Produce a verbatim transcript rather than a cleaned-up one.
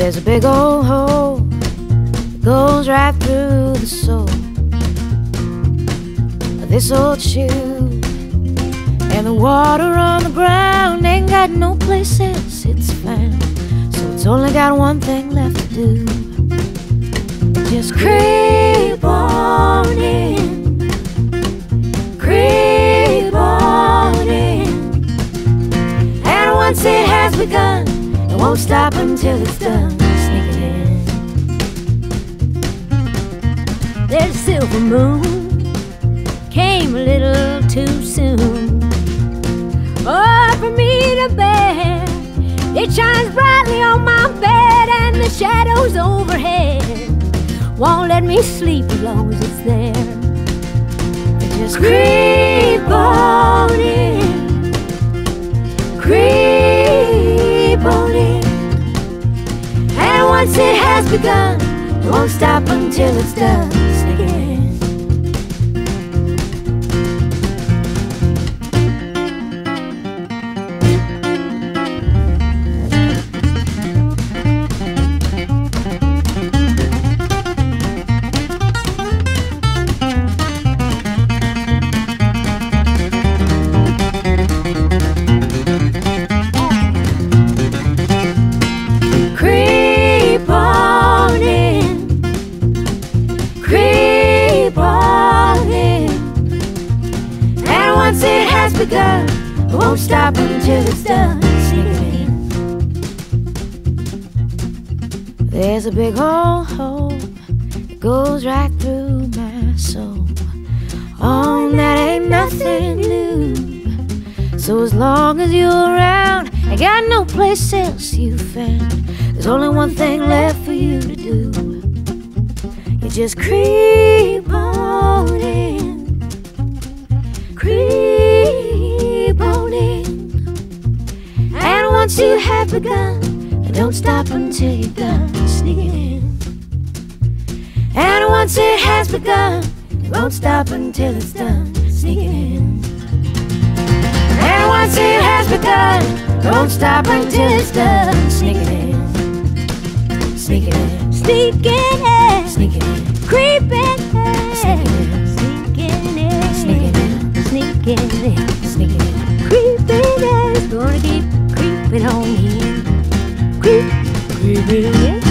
There's a big old hole that goes right through the sole of this old shoe, and the water on the ground ain't got no place else it's found. So it's only got one thing left to do. Just creep on in, creep on in, and once it has begun, it won't stop until it's done. Sneaking in. There's a silver moon, came a little too soon. Oh, for me to bear, it shines brightly on my bed, and the shadows overhead won't let me sleep as long as it's there. Just Creep on in, creep on in, and once it has begun, it won't stop until it's done. Sneaking in. Creep on in, creep on in, and once it has begun, it won't stop until it's done. Sneaking in. There's a big old hole that goes right through my soul. Oh, that ain't nothing new. So as long as you're around, I got no place else you found. There's only one thing left for you to do. You just creep on in, creep on in, and once you have begun, don't stop until you're done. Sneaking in. And once it has begun, it won't stop until it's done. Sneaking in. And once it has begun, it won't stop until it's done. Sneaking in. Sneaking in. Sneaking in, Sneaking in. creeping in, Sneaking in. sneaking in, Sneaking in. sneaking in, Sneaking in. creeping in. Gonna keep creeping on in, creep, creeping in.